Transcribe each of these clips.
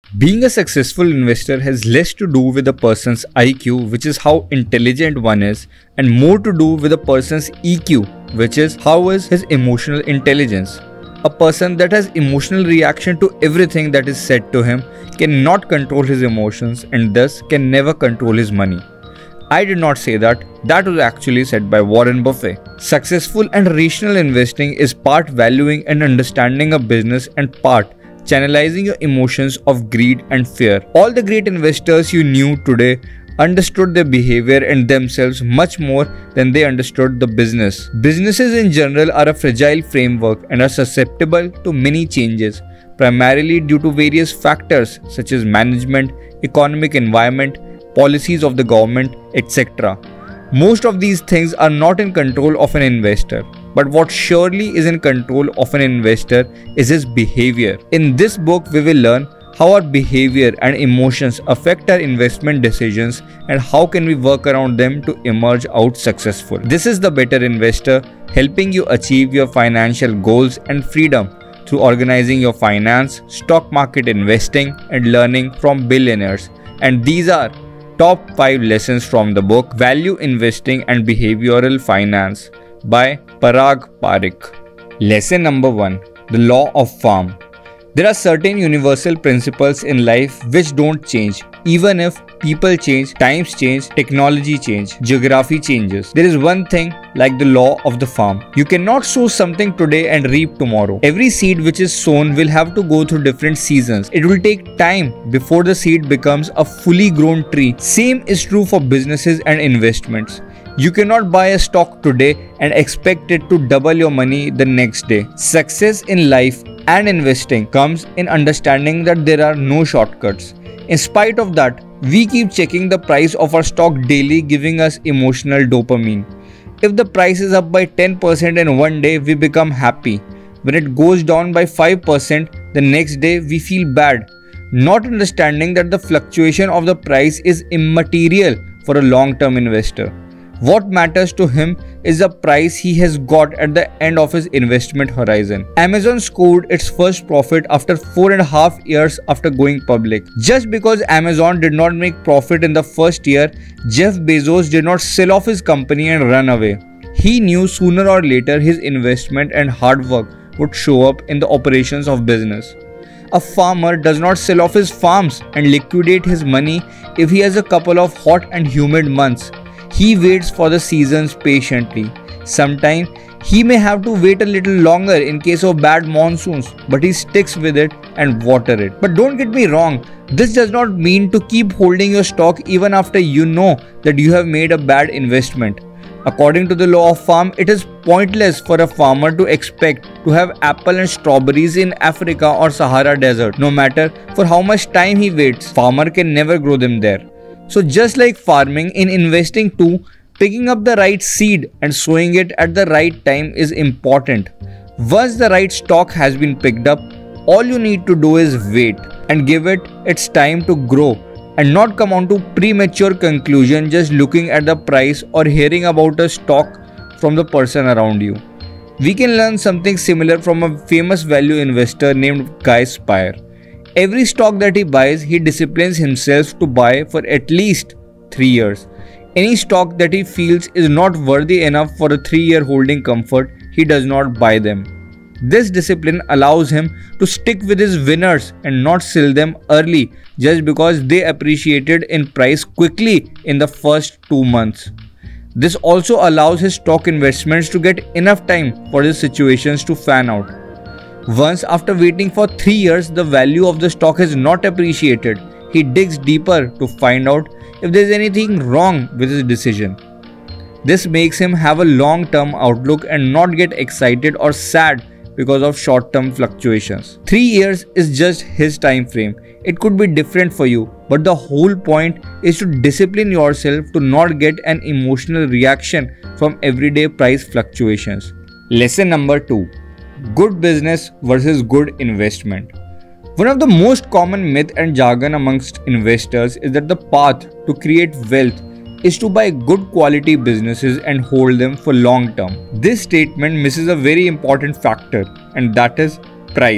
Being a successful investor has less to do with a person's IQ, which is how intelligent one is, and more to do with a person's EQ, which is how is his emotional intelligence. A person that has emotional reaction to everything that is said to him cannot control his emotions and thus can never control his money. I did not say that. That was actually said by Warren Buffett. Successful and rational investing is part valuing and understanding a business and part channelizing your emotions of greed and fear. All the great investors you knew today understood their behavior and themselves much more than they understood the business. Businesses in general are a fragile framework and are susceptible to many changes, primarily due to various factors such as management, economic environment, policies of the government, etc. Most of these things are not in control of an investor, but what surely is in control of an investor is his behavior. In this book, we will learn how our behavior and emotions affect our investment decisions and how can we work around them to emerge out successful. This is The Better Investor, helping you achieve your financial goals and freedom through organizing your finance, stock market investing, and learning from billionaires. And these are Top 5 Lessons from the book Value Investing and Behavioral Finance by Parag Parikh. Lesson number 1. The Law of Farm. There are certain universal principles in life which don't change. Even if people change, times change, technology change, geography changes. There is one thing like the law of the farm. You cannot sow something today and reap tomorrow. Every seed which is sown will have to go through different seasons. It will take time before the seed becomes a fully grown tree. Same is true for businesses and investments. You cannot buy a stock today and expect it to double your money the next day. Success in life and investing comes in understanding that there are no shortcuts. In spite of that, we keep checking the price of our stock daily, giving us emotional dopamine. If the price is up by 10% in one day, we become happy. When it goes down by 5%, the next day we feel bad, not understanding that the fluctuation of the price is immaterial for a long-term investor. What matters to him is the price he has got at the end of his investment horizon. Amazon scored its first profit after 4.5 years after going public. Just because Amazon did not make profit in the first year, Jeff Bezos did not sell off his company and run away. He knew sooner or later his investment and hard work would show up in the operations of business. A farmer does not sell off his farms and liquidate his money if he has a couple of hot and humid months. He waits for the seasons patiently. Sometimes he may have to wait a little longer in case of bad monsoons, but he sticks with it and water it. But don't get me wrong, this does not mean to keep holding your stock even after you know that you have made a bad investment. According to the law of farm, it is pointless for a farmer to expect to have apple and strawberries in Africa or Sahara Desert. No matter for how much time he waits, farmer can never grow them there. So just like farming, in investing too, picking up the right seed and sowing it at the right time is important. Once the right stock has been picked up, all you need to do is wait and give it its time to grow and not come on to premature conclusion just looking at the price or hearing about a stock from the person around you. We can learn something similar from a famous value investor named Guy Spier. Every stock that he buys, he disciplines himself to buy for at least 3 years. Any stock that he feels is not worthy enough for a 3-year holding comfort, he does not buy them. This discipline allows him to stick with his winners and not sell them early just because they appreciated in price quickly in the first 2 months. This also allows his stock investments to get enough time for his situations to fan out. Once after waiting for 3 years, the value of the stock is not appreciated. He digs deeper to find out if there is anything wrong with his decision. This makes him have a long-term outlook and not get excited or sad because of short-term fluctuations. 3 years is just his time frame. It could be different for you, but the whole point is to discipline yourself to not get an emotional reaction from everyday price fluctuations. Lesson number 2. Good business versus good investment. One of the most common myth and jargon amongst investors is that the path to create wealth is to buy good quality businesses and hold them for long term. This statement misses a very important factor, and that is price.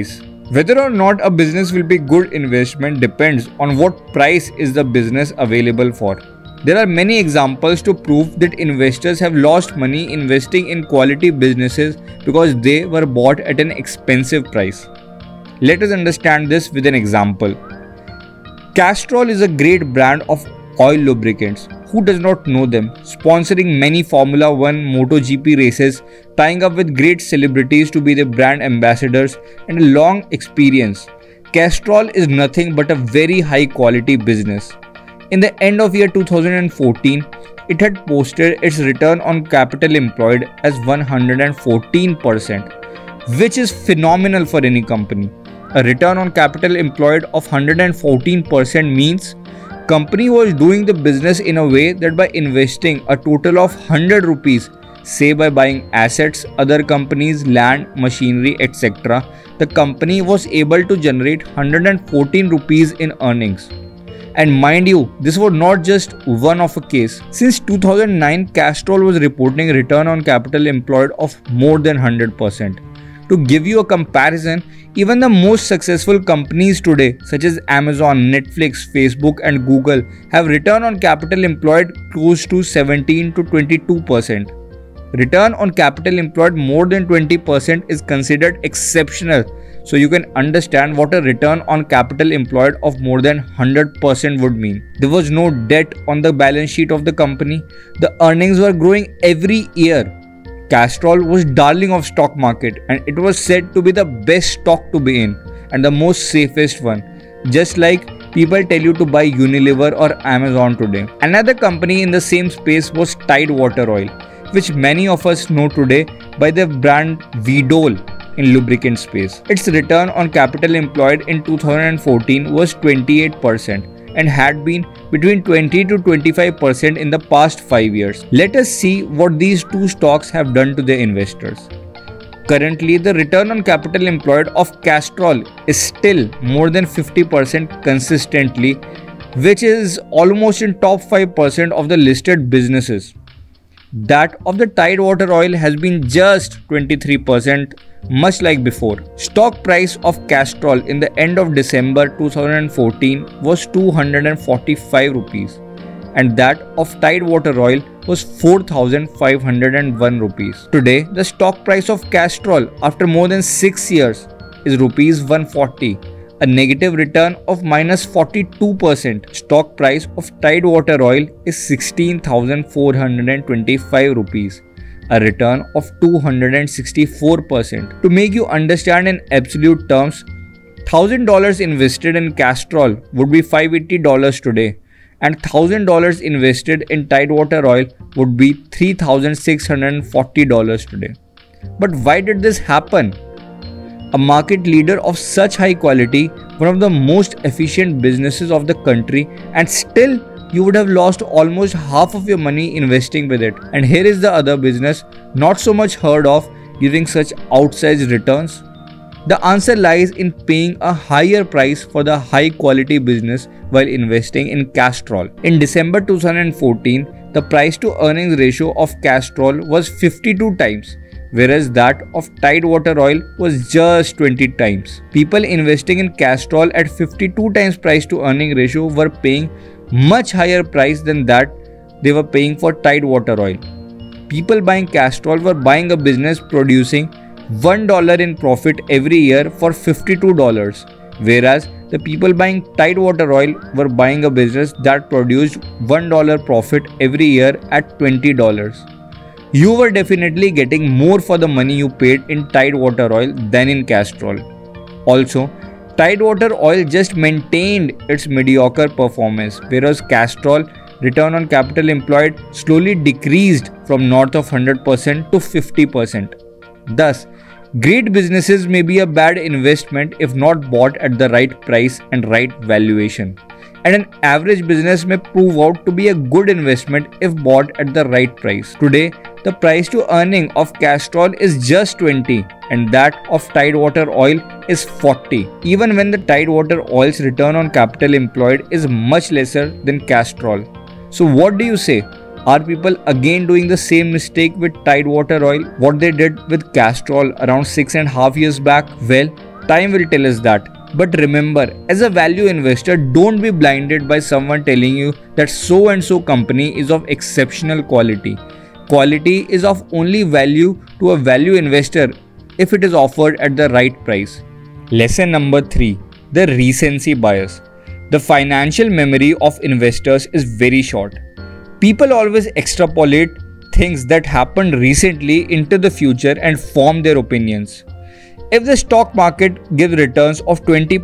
Whether or not a business will be good investment depends on what price is the business available for. There are many examples to prove that investors have lost money investing in quality businesses because they were bought at an expensive price. Let us understand this with an example. Castrol is a great brand of oil lubricants. Who does not know them? Sponsoring many Formula 1, MotoGP races, tying up with great celebrities to be their brand ambassadors, and a long experience. Castrol is nothing but a very high quality business. In the end of year 2014, it had posted its return on capital employed as 114%, which is phenomenal for any company. A return on capital employed of 114% means company was doing the business in a way that by investing a total of 100 rupees, say by buying assets, other companies, land, machinery, etc., the company was able to generate 114 rupees in earnings. And mind you, this was not just one of a case. Since 2009, Castrol was reporting return on capital employed of more than 100%. To give you a comparison, even the most successful companies today, such as Amazon, Netflix, Facebook and Google, have return on capital employed close to 17 to 22%. Return on capital employed more than 20% is considered exceptional. So you can understand what a return on capital employed of more than 100% would mean. There was no debt on the balance sheet of the company. The earnings were growing every year. Castrol was darling of stock market and it was said to be the best stock to be in and the most safest one. Just like people tell you to buy Unilever or Amazon today. Another company in the same space was Tide Water Oil, which many of us know today by the brand Vedol in lubricant space. Its return on capital employed in 2014 was 28% and had been between 20 to 25% in the past 5 years. Let us see what these two stocks have done to their investors. Currently, the return on capital employed of Castrol is still more than 50% consistently, which is almost in top 5% of the listed businesses. That of the Tide Water Oil has been just 23%, much like before. Stock price of Castrol in the end of December 2014 was 245 rupees and that of Tide Water Oil was 4,501 rupees. Today, the stock price of Castrol after more than 6 years is rupees 140, a negative return of minus 42%. Stock price of Tide Water Oil is 16,425 rupees, a return of 264%. To make you understand in absolute terms, $1,000 invested in Castrol would be $580 today, and $1,000 invested in Tide Water Oil would be $3,640 today. But why did this happen? A market leader of such high quality, one of the most efficient businesses of the country, and still you would have lost almost half of your money investing with it. And here is the other business, not so much heard of, giving such outsized returns. The answer lies in paying a higher price for the high quality business while investing in Castrol. In December 2014, the price to earnings ratio of Castrol was 52 times. Whereas that of Tide Water Oil was just 20 times. People investing in Castrol at 52 times price to earning ratio were paying much higher price than that they were paying for Tide Water Oil. People buying Castrol were buying a business producing $1 in profit every year for $52, whereas the people buying Tide Water Oil were buying a business that produced $1 profit every year at $20. You were definitely getting more for the money you paid in Tide Water Oil than in Castrol. Also, Tide Water Oil just maintained its mediocre performance, whereas Castrol return on capital employed slowly decreased from north of 100% to 50%. Thus, great businesses may be a bad investment if not bought at the right price and right valuation. And an average business may prove out to be a good investment if bought at the right price. Today, the price to earning of Castrol is just 20 and that of Tide Water Oil is 40, even when the Tide Water Oil's return on capital employed is much lesser than Castrol. So what do you say? Are people again doing the same mistake with Tide Water Oil what they did with Castrol around 6.5 years back? Well, Time will tell us that. But remember, as a value investor, don't be blinded by someone telling you that so and so company is of exceptional quality. Quality is of only value to a value investor if it is offered at the right price. Lesson number 3. The recency bias. The financial memory of investors is very short. People always extrapolate things that happened recently into the future and form their opinions. If the stock market gives returns of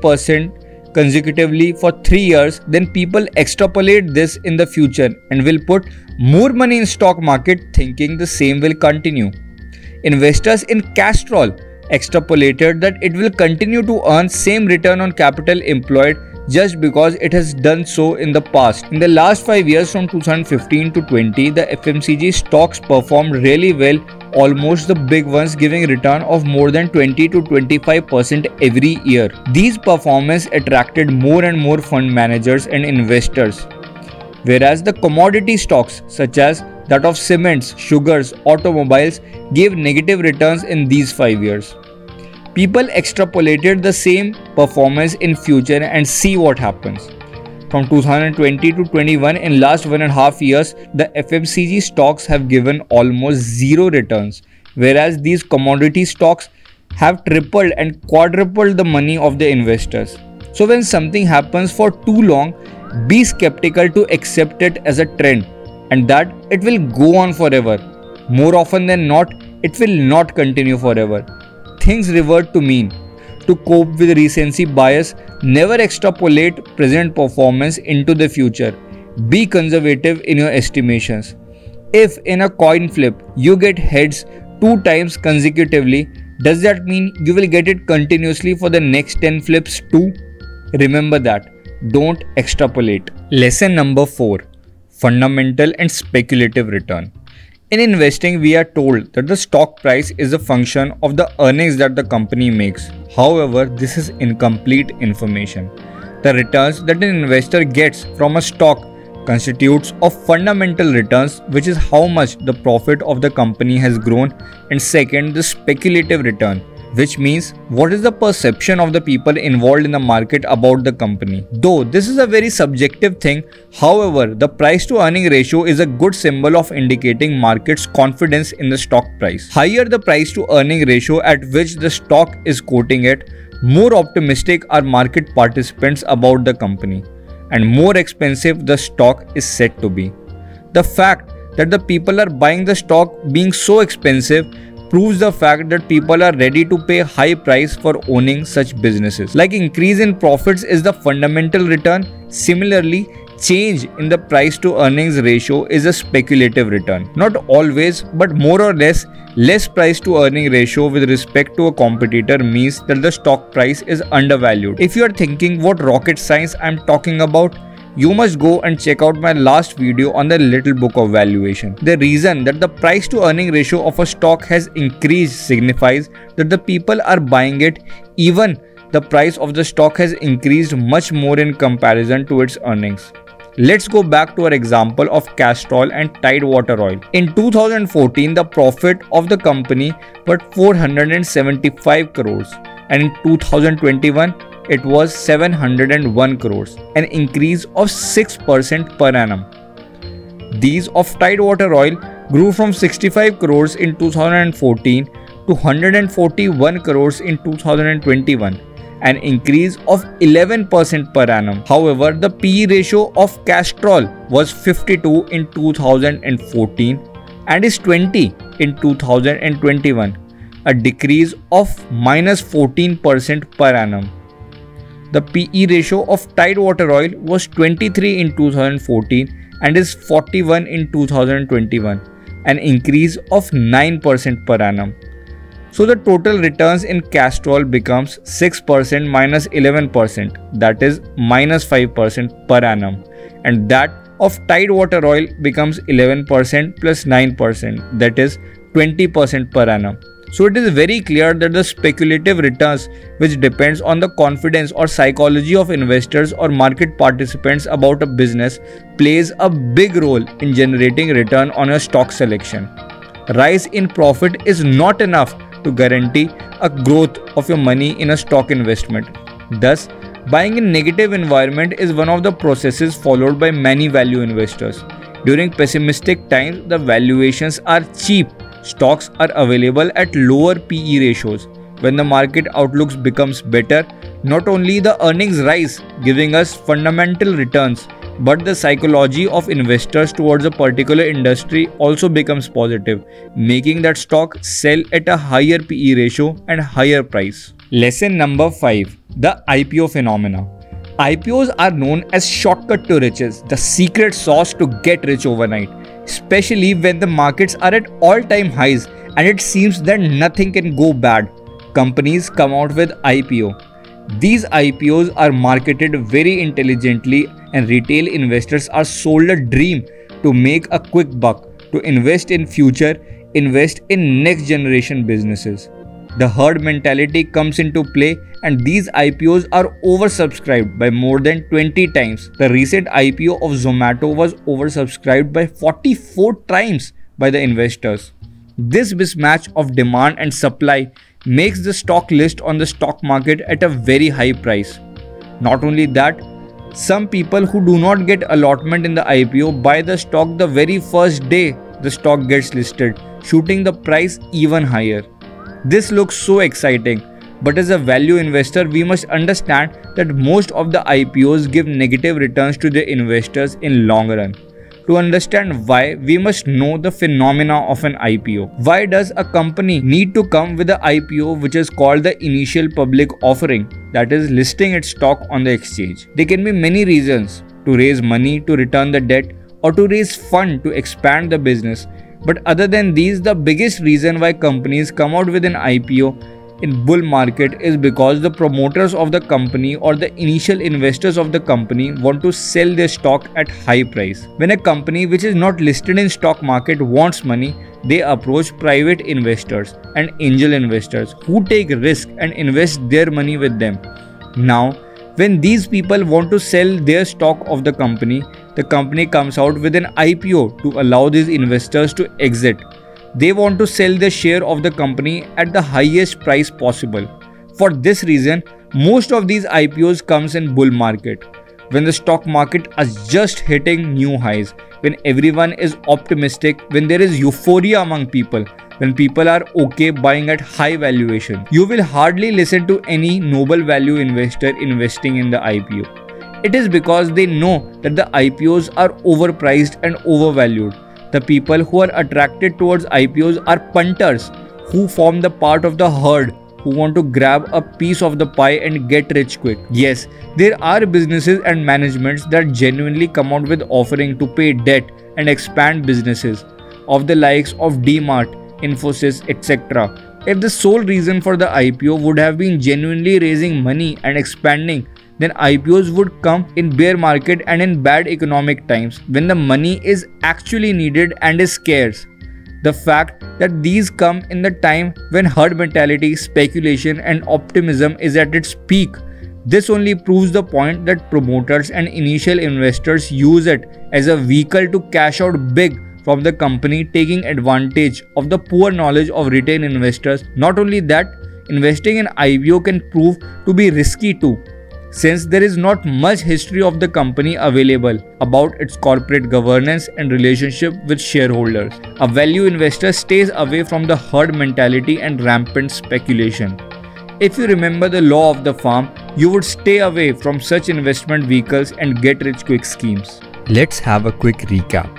20% consecutively for 3 years, then people extrapolate this in the future and will put more money in stock market thinking the same will continue. Investors in Castrol extrapolated that it will continue to earn same return on capital employed just because it has done so in the past. In the last 5 years from 2015 to 20, the FMCG stocks performed really well, almost the big ones giving return of more than 20 to 25% every year. These performance attracted more and more fund managers and investors. Whereas the commodity stocks such as that of cements, sugars, automobiles gave negative returns in these 5 years. People extrapolated the same performance in future and see what happens. From 2020 to 21, in last 1.5 years, the FMCG stocks have given almost zero returns, whereas these commodity stocks have tripled and quadrupled the money of the investors. So when something happens for too long, be skeptical to accept it as a trend and that it will go on forever. More often than not, it will not continue forever. Things revert to mean. To cope with recency bias, never extrapolate present performance into the future. Be conservative in your estimations. If in a coin flip you get heads 2 times consecutively, does that mean you will get it continuously for the next 10 flips too? Remember that. Don't extrapolate. Lesson number 4. Fundamental and speculative return. In investing, we are told that the stock price is a function of the earnings that the company makes. However, this is incomplete information. The returns that an investor gets from a stock constitutes of fundamental returns, which is how much the profit of the company has grown, and second, the speculative return, which means what is the perception of the people involved in the market about the company. Though this is a very subjective thing, however, the price to earning ratio is a good symbol of indicating market's confidence in the stock price. Higher the price to earning ratio at which the stock is quoting at, more optimistic are market participants about the company, and more expensive the stock is said to be. The fact that the people are buying the stock being so expensive proves the fact that people are ready to pay high price for owning such businesses. Like increase in profits is the fundamental return, similarly, change in the price to earnings ratio is a speculative return. Not always, but more or less price to earning ratio with respect to a competitor means that the stock price is undervalued. If you are thinking what rocket science I am talking about, you must go and check out my last video on the Little Book of Valuation. The reason that the price to earning ratio of a stock has increased signifies that the people are buying it, even the price of the stock has increased much more in comparison to its earnings. Let's go back to our example of Castrol and Tide Water Oil. In 2014, the profit of the company was 475 crores and in 2021, it was 701 crores, an increase of 6% per annum. These of Tide Water Oil grew from 65 crores in 2014 to 141 crores in 2021, an increase of 11% per annum. However, the PE ratio of Castrol was 52 in 2014 and is 20 in 2021, a decrease of -14% per annum. The PE ratio of Tide Water Oil was 23 in 2014 and is 41 in 2021, an increase of 9% per annum. So the total returns in Castrol becomes 6% minus 11%, that is -5% per annum, and that of Tide Water Oil becomes 11% plus 9%, that is 20% per annum. So it is very clear that the speculative returns, which depends on the confidence or psychology of investors or market participants about a business, plays a big role in generating return on your stock selection. Rise in profit is not enough to guarantee a growth of your money in a stock investment. Thus, buying in negative environment is one of the processes followed by many value investors. During pessimistic times, the valuations are cheap. Stocks are available at lower PE ratios. When the market outlook becomes better, not only the earnings rise, giving us fundamental returns, but the psychology of investors towards a particular industry also becomes positive, making that stock sell at a higher PE ratio and higher price. Lesson number 5. The IPO phenomena. IPOs are known as shortcut to riches, the secret sauce to get rich overnight, especially when the markets are at all-time highs and it seems that nothing can go bad. Companies come out with IPO. These IPOs are marketed very intelligently and retail investors are sold a dream to make a quick buck, to invest in future, invest in next generation businesses. The herd mentality comes into play and these IPOs are oversubscribed by more than 20 times. The recent IPO of Zomato was oversubscribed by 44 times by the investors. This mismatch of demand and supply makes the stock list on the stock market at a very high price. Not only that, some people who do not get allotment in the IPO buy the stock the very first day the stock gets listed, shooting the price even higher. This looks so exciting, but as a value investor, we must understand that most of the IPOs give negative returns to the investors in long run. To understand why, we must know the phenomena of an IPO. Why does a company need to come with an IPO, which is called the initial public offering, that is listing its stock on the exchange? There can be many reasons: to raise money, to return the debt, or to raise fund to expand the business. But other than these, the biggest reason why companies come out with an IPO in bull market is because the promoters of the company or the initial investors of the company want to sell their stock at high price. When a company which is not listed in stock market wants money, they approach private investors and angel investors who take risk and invest their money with them. Now, when these people want to sell their stock of the company comes out with an IPO to allow these investors to exit. They want to sell their share of the company at the highest price possible. For this reason, most of these IPOs comes in bull market, when the stock market is just hitting new highs, when everyone is optimistic, when there is euphoria among people, when people are okay buying at high valuation. You will hardly listen to any noble value investor investing in the IPO. It is because they know that the IPOs are overpriced and overvalued. The people who are attracted towards IPOs are punters who form the part of the herd who want to grab a piece of the pie and get rich quick. Yes, there are businesses and managements that genuinely come out with offering to pay debt and expand businesses of the likes of DMart, Infosys, etc. If the sole reason for the IPO would have been genuinely raising money and expanding, then IPOs would come in bear market and in bad economic times when the money is actually needed and is scarce. The fact that these come in the time when herd mentality, speculation and optimism is at its peak, this only proves the point that promoters and initial investors use it as a vehicle to cash out big from the company, taking advantage of the poor knowledge of retail investors. Not only that, investing in IPO can prove to be risky too, since there is not much history of the company available about its corporate governance and relationship with shareholders. A value investor stays away from the herd mentality and rampant speculation. If you remember the law of the farm, you would stay away from such investment vehicles and get rich quick schemes. Let's have a quick recap.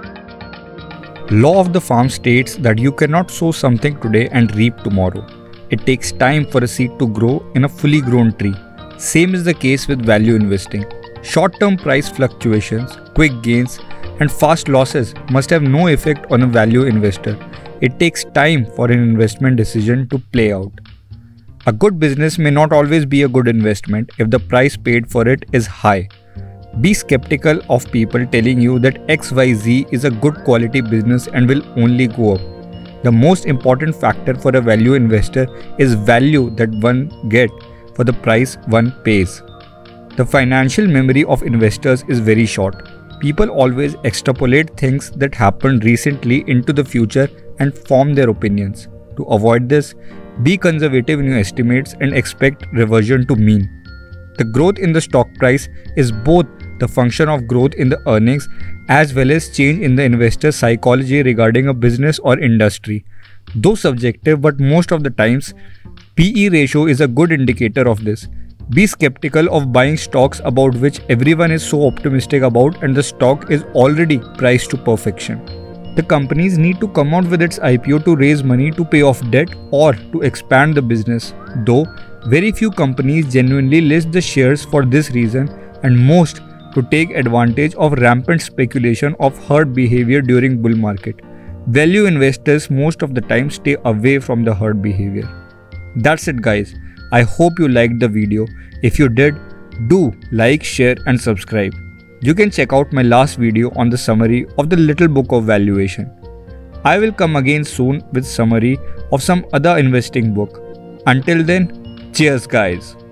Law of the farm states that you cannot sow something today and reap tomorrow. It takes time for a seed to grow in a fully grown tree. Same is the case with value investing. Short-term price fluctuations, quick gains, and fast losses must have no effect on a value investor. It takes time for an investment decision to play out. A good business may not always be a good investment if the price paid for it is high. Be skeptical of people telling you that XYZ is a good quality business and will only go up. The most important factor for a value investor is value that one gets for the price one pays. The financial memory of investors is very short. People always extrapolate things that happened recently into the future and form their opinions. To avoid this, be conservative in your estimates and expect reversion to mean. The growth in the stock price is both the function of growth in the earnings as well as change in the investor's psychology regarding a business or industry. Though subjective, but most of the times, PE ratio is a good indicator of this. Be skeptical of buying stocks about which everyone is so optimistic about and the stock is already priced to perfection. The companies need to come out with its IPO to raise money to pay off debt or to expand the business, though very few companies genuinely list the shares for this reason and most to take advantage of rampant speculation of herd behavior during bull market. Value investors most of the time stay away from the herd behavior. That's it guys. I hope you liked the video. If you did, do like, share and subscribe. You can check out my last video on the summary of the Little Book of Valuation. I will come again soon with summary of some other investing book. Until then, cheers guys.